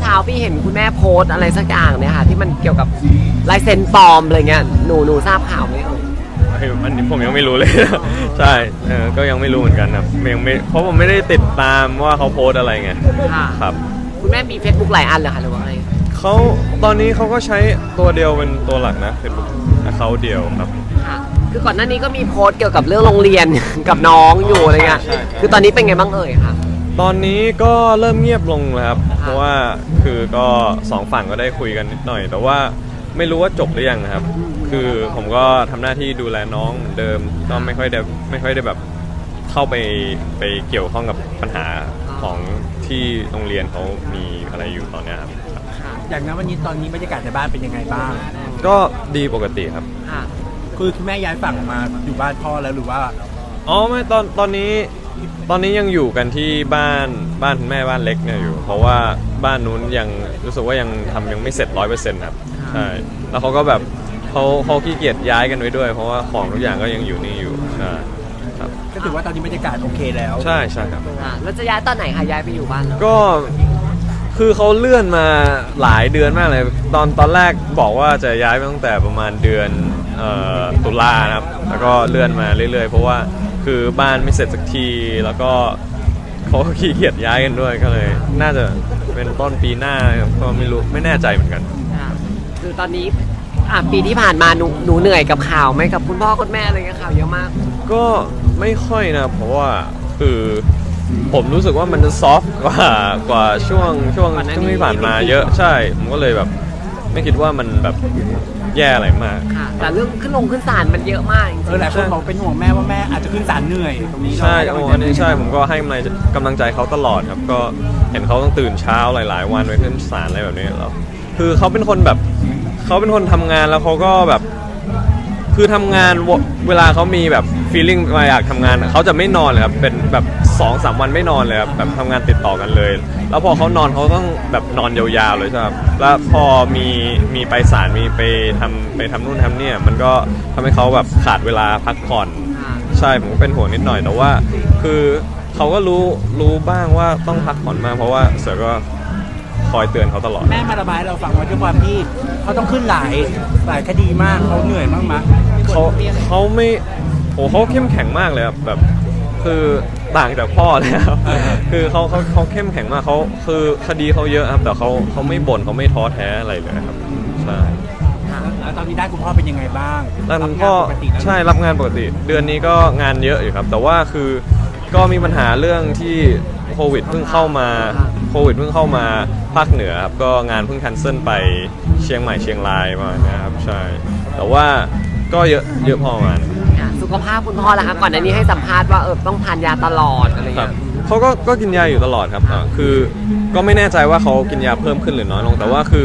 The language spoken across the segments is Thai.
ช้าพี่เห็นคุณแม่โพสอะไรสักอย่างเนี่ยค่ะที่มันเกี่ยวกับลายเซ็นปลอมอะไรเงี้ยหนูทราบข่าวไหมอันนี้ผมยังไม่รู้เลย ใช่ก็ยังไม่รู้เหมือนกันครับยังไม่เพราะผมไม่ได้ติดตามว่าเขาโพสอะไรไงครับคุณแม่มี Facebook หลายอันเหรอคะหรือว่าอะไรเขาตอนนี้เขาก็ใช้ตัวเดียวเป็นตัวหลักนะ Facebook เขาเดียวครับค่ะคือก่อนหน้านี้ก็มีโพสเกี่ยวกับเรื่องโรงเรียน กับน้องอยู่อะไรเงี้ยคือตอนนี้เป็นไงบ้างเอ่ยคะตอนนี้ก็เริ่มเงียบลงแล้วครับเพราะว่าคือก็สองฝั่งก็ได้คุยกันนิดหน่อยแต่ว่าไม่รู้ว่าจบหรือยังนะครับคือผมก็ทำหน้าที่ดูแลน้องเดิมก็ไม่ค่อยได้แบบเข้าไปเกี่ยวข้องกับปัญหาของที่โรงเรียนเขามีอะไรอยู่ตอนนี้ครับอย่างนั้นวันนี้ตอนนี้บรรยากาศในบ้านเป็นยังไงบ้างก็ดีปกติครับคือคุณแม่ย้ายฝั่งมาอยู่บ้านพ่อแล้วหรือว่าอ๋อไม่ตอนนี้ยังอยู่กันที่บ้านคุณแม่บ้านเล็กเนี่ยอยู่เพราะว่าบ้านนู้นยังรู้สึกว่ายังไม่เสร็จ 100% ครับใช่แล้วเขาก็แบบเขาขี้เกียจย้ายกันไว้ด้วยเพราะว่าของทุกอย่างก็ยังอยู่นี่อยู่ใช่ครับก็ถือว่าตอนนี้บรรยากาศโอเคแล้วใช่ครับแล้วจะย้ายตอนไหนคะย้ายไปอยู่บ้านก็คือเขาเลื่อนมาหลายเดือนมากเลยตอนแรกบอกว่าจะย้ายไปตั้งแต่ประมาณเดือนตุลาครับแล้วก็เลื่อนมาเรื่อยๆเพราะว่าคือบ้านไม่เสร็จสักทีแล้วก็เขาขี้เกียจย้ายกันด้วยก็เลยน่าจะเป็นต้นปีหน้าก็ไม่แน่ใจเหมือนกันคือตอนนี้ปีที่ผ่านมาหนูเหนื่อยกับข่าวไหมกับคุณพ่อคุณแม่อะไรเงี้ยข่าวเยอะมากก็ไม่ค่อยนะเพราะว่าคือผมรู้สึกว่ามันจะซอฟต์กว่าช่วงที่ผ่านมาเยอะใช่ผมก็เลยแบบไม่คิดว่ามันแบบแย่อะไรมากแต่เรื่องขึ้นศาลมันเยอะมากหลายคนบอกเป็นห่วงแม่ว่าแม่อาจจะขึ้นศาลเหนื่อยตรงนี้ใช่อันนี้ใช่ผมก็ให้กำลังใจเขาตลอดครับก็เห็นเขาต้องตื่นเช้าหลายๆวันไปขึ้นศาลอะไรแบบนี้แล้วคือเขาเป็นคนทำงานแล้วเขาก็แบบคือทำงานเวลาเขามีแบบฟีลลิ่งมาอยากทำงานเขาจะไม่นอนเลยครับเป็นแบบ 2-3 วันไม่นอนเลยครับแบบทำงานติดต่อกันเลยแล้วพอเขานอนเขาต้องแบบนอนยาวๆเลยใช่ไหมแล้วพอมีไปศาลมีไปทำนู่นทำนี่มันก็ทำให้เขาแบบขาดเวลาพักผ่อนใช่ผมก็เป็นห่วงนิดหน่อยแต่ว่าคือเขาก็รู้บ้างว่าต้องพักผ่อนมากเพราะว่าเสือก็คอยเตือนเขาตลอดแม่มาระบายเราฟังว่าด้วยความที่เขาต้องขึ้นหลายคดีมากเขาเหนื่อยมากมั้ยเขาไม่โหเขาเข้มแข็งมากเลยครับแบบคือต่างจากพ่อเลยครับคือเขาเข้มแข็งมากเขาคือคดีเขาเยอะครับแต่เขาไม่บ่นเขาไม่ท้อแท้อะไรเลยครับใช่แล้วตอนนี้ได้คุณพ่อเป็นยังไงบ้างคุณพ่อใช่รับงานปกติเดือนนี้ก็งานเยอะอยู่ครับแต่ว่าคือก็มีปัญหาเรื่องที่โควิดเพิ่งเข้ามาภาคเหนือครับก็งานเพิ่งแคนเซิลไปเชียงใหม่เชียงรายมานะครับใช่แต่ว่าก็เยอะพอประมาณสุขภาพคุณพ่อล่ะคะก่อนหน้านี้ให้สัมภาษณ์ว่าต้องทานยาตลอดอะไรอย่างเงี้ยเขาก็กินยาอยู่ตลอดครับคือก็ไม่แน่ใจว่าเขากินยาเพิ่มขึ้นหรือน้อยลงแต่ว่าคือ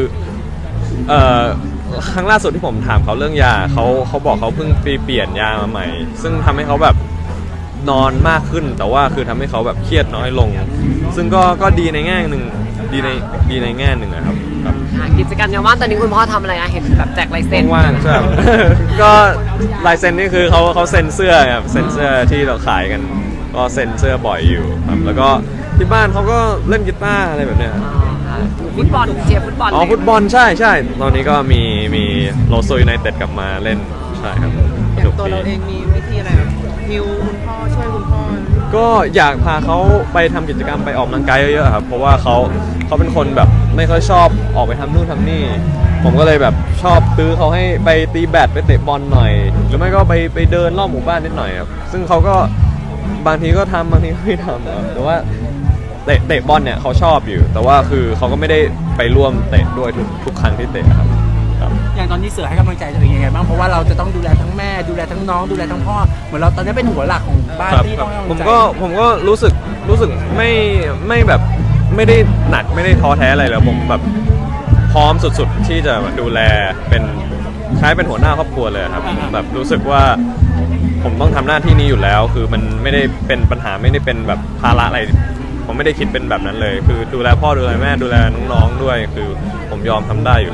ครั้งล่าสุดที่ผมถามเขาเรื่องยาเขาบอกเขาเพิ่งไปเปลี่ยนยามาใหม่ซึ่งทำให้เขาแบบนอนมากขึ้นแต่ว่าคือทำให้เขาแบบเครียดน้อยลงซึ่งก็ดีในแง่หนึ่งดีในแง่หนึ่งนะครับกิจกรรมยามว่างตอนนี้คุณพ่อทำอะไรอะเห็นแบบแจกลายเซ็นว่างใช่ ก็ลายเซ็นนี่คือเขาเซ็นเสื้อครับเซ็นเสื้อที่เราขายกันก็เซ็นเสื้อบ่อยอยู่ครับแล้วก็ที่บ้านเขาก็เล่นกีตาร์อะไรแบบเนี้ยฟุตบอลเชียร์ฟุตบอลฟุตบอลใช่ตอนนี้ก็มีโลโซยูไนเต็ดกลับมาเล่นใช่ครับอย่างตัวเราเองมีวิธีอะไรแบบฮิวคุณพ่อช่วยคุณพ่อก็อยากพาเขาไปทำกิจกรรมไปออกกำลังกายเยอะๆครับเพราะว่าเขาเป็นคนแบบไม่ค่อยชอบออกไปทำนู่นทำนี่ผมก็เลยแบบชอบตื้อเขาให้ไปตีแบดไปเตะบอลหน่อยหรือไม่ก็ไปเดินรอบหมู่บ้านนิดหน่อยครับซึ่งเขาก็บางทีก็ทำบางทีก็ไม่ทำครับแต่ว่าเตะบอลเนี่ยเขาชอบอยู่แต่ว่าคือเขาก็ไม่ได้ไปร่วมเตะด้วยทุกครั้งที่เตะครับอย่างตอนนี้เสือให้กำลังใจตัวเองยังไงบ้างเพราะว่าเราจะต้องดูแลทั้งแม่ดูแลทั้งน้องดูแลทั้งพ่อเหมือนเราตอนนี้เป็นหัวหลักของบ้านที่ต้องให้กำลังใจผมก็รู้สึกไม่แบบไม่ได้หนักไม่ได้ท้อแท้อะไรเลยผมแบบพร้อมสุดๆที่จะดูแลเป็นคล้ายเป็นหัวหน้าครอบครัวเลยครับแบบรู้สึกว่าผมต้องทำหน้าที่นี้อยู่แล้วคือมันไม่ได้เป็นปัญหาไม่ได้เป็นแบบภาระอะไรผมไม่ได้คิดเป็นแบบนั้นเลยคือดูแลพ่อดูแลแม่ดูแลน้องๆด้วยคือผมยอมทำได้อยู่แล้วครับ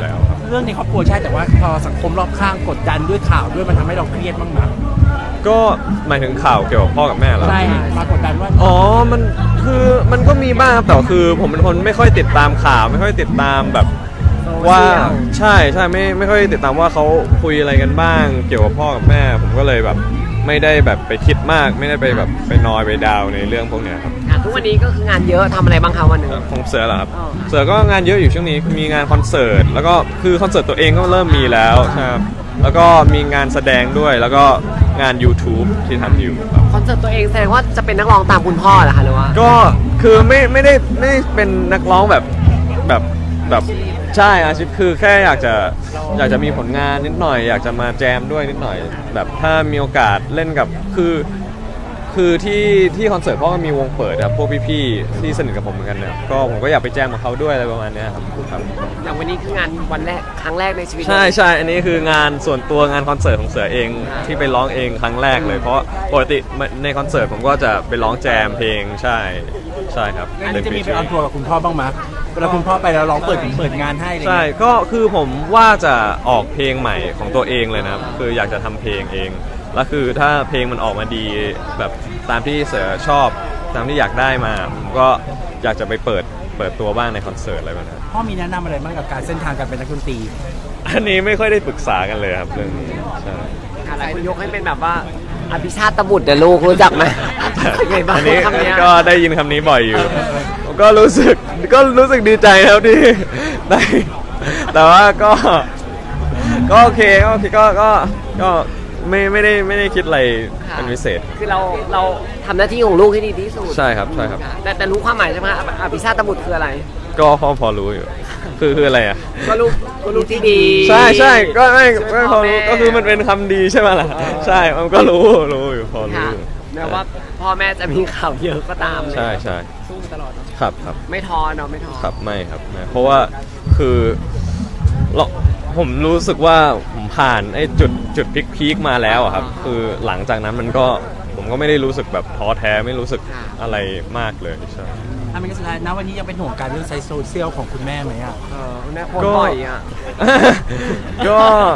เรื่องในครอบครัวใช่แต่ว่าพอสังคมรอบข้างกดดันด้วยข่าวด้วยมันทำให้เราเครียดบ้างไหมก็หมายถึงข่าวเกี่ยวกับพ่อกับแม่เหรอใช่มากดดันว่าอ๋อมันคือมันก็มีบ้างครับแต่คือผมเป็นคนไม่ค่อยติดตามข่าวไม่ค่อยติดตามแบบว่าใช่ไม่ค่อยติดตามว่าเขาคุยอะไรกันบ้าง เกี่ยวกับพ่อกับแม่ ผมก็เลยแบบไม่ได้แบบไปคิดมาก ไม่ได้ไปแบบไปนอยไปดาวในเรื่องพวกเนี้ยครับทุกวันนี้ก็คืองานเยอะทำอะไรบ้างคะวันหนึ่งของเสือเหรอครับอ๋อเสือก็งานเยอะอยู่ช่วงนี้มีงานคอนเสิร์ตแล้วก็คือคอนเสิร์ตตัวเองก็เริ่มมีแล้วใช่ครับแล้วก็มีงานแสดงด้วยแล้วก็งาน YouTube ที่ทำอยู่ครับคอนเสิร์ตตัวเองแสดงว่าจะเป็นนักร้องตามคุณพ่อเหรอคะหรือว่าก็คือไม่ได้เป็นนักร้องแบบใช่อาชีพคือแค่อยากจะมีผลงานนิดหน่อยอยากจะมาแจมด้วยนิดหน่อย แบบถ้ามีโอกาสเล่นกับคือที่คอนเสิร์ตพ่อก็มีวงเปิดครับพวกพี่ๆที่สนิทกับผมเหมือนกันเนี่ยก็ผมก็อยากไปแจมกับเขาด้วยอะไรประมาณเนี้ยครับอย่างวันนี้คืองานวันแรกครั้งแรกในชีวิตใช่อันนี้คืองานส่วนตัวงานคอนเสิร์ตของเสือเองที่ไปร้องเองครั้งแรกเลยเพราะปกติในคอนเสิร์ตผมก็จะไปร้องแจมเพลงใช่ครับอันนี้จะมีไปออนทัวร์กับคุณพ่อบ้างไหมเวลาคุณพ่อไปแล้วร้องเปิดงานให้อะไรใช่เงี้ยก็คือผมว่าจะออกเพลงใหม่ของตัวเองเลยนะครับคืออยากจะทำเพลงเองแล้วคือถ้าเพลงมันออกมาดีแบบตามที่เสือชอบตามที่อยากได้มาผมก็อยากจะไปเปิดตัวบ้างในคอนเสิร์ตอะไรแบบนั้นพ่อมีแนะนำอะไรบ้างกับการเส้นทางการเป็นนักดนตรีอันนี้ไม่ค่อยได้ปรึกษากันเลยครับเรื่องนี้ใช่หลายคนยกให้เป็นแบบว่าอภิชาติบุตรเดี๋ยวลูกรู้จักไหมไงบ้างอันนี้คำเนี้ยก็ได้ยินคำนี้บ่อยอยู่ผมก็รู้สึกดีใจครับที่ได้แต่ว่าก็โอเคก็ไม่ได้คิดอะไรเป็นพิเศษคือเราทำหน้าที่ของลูกให้ดีที่สุดใช่ครับแต่รู้ความหมายใช่ไหมคะอภิชาติบุตรคืออะไรก็พอรู้อยู่คืออะไรอ่ะก็ลูกที่ดีใช่ก็ไม่พอรู้พ่อแม่ก็คือมันเป็นคำดีใช่ไหมล่ะใช่มันก็รู้อยู่พอรู้ค่ะอยู่แม้ว่าพ่อแม่จะมีข่าวเยอะก็ตามใช่สู้ตลอดครับไม่ท้อเนาะไม่ท้อครับไม่เพราะว่าคือเราผมรู้สึกว่าผมผ่านไอ้จุดพีคมาแล้วอะครับคือหลังจากนั้นผมก็ไม่ได้รู้สึกแบบท้อแท้ไม่รู้สึกอะไรมากเลยใช่ถ้าเป็นสุดท้ายนะวันนี้ยังเป็นห่วงการเรื่องไซส์โซเชียลของคุณแม่ไหมอ่ะคุณแม่โพสต์บ่อยอ่ะก็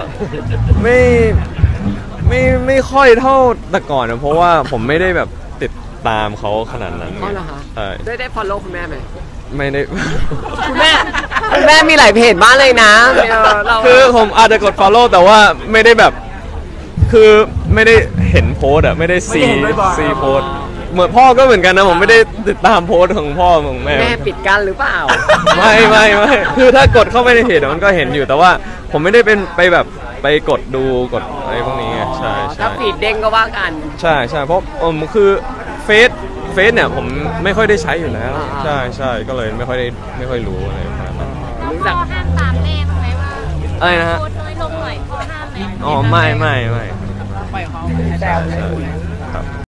ไม่ค่อยเท่าแต่ก่อนนะเพราะว่าผมไม่ได้แบบติดตามเขาขนาดนั้นอ๋อเหรอคะใช่ได้ follow คุณแม่ไหมไม่ได้คุณแม่มีหลายเพจมากเลยนะเราคือผมอาจจะกด follow แต่ว่าไม่ได้แบบคือไม่ได้เห็นโพสอะไม่ได้ซีโพสเหมือนพ่อก็เหมือนกันนะผมไม่ได้ติดตามโพสของพ่อของแม่แม่ปิดกั้นหรือเปล่าไม่คือถ้ากดเข้าไปในเพจมันก็เห็นอยู่แต่ว่าผมไม่ได้เป็นไปแบบไปกดดูกดอะไรพวกนี้ไงใช่ถ้าฟีดเด้งก็ว่ากันใช่เพราะคือเฟซเนี่ยผมไม่ค่อยได้ใช้อยู่แล้วใช่ก็เลยไม่ค่อยรู้อะไรขนาดนั้นรู้จักห้ามตามแม่ไหมว่าอะไรนะฮะโพสต์น้อยลงหน่อยพ่อห้ามไหมอ๋อไม่ปล่อยเขาใช่ครับ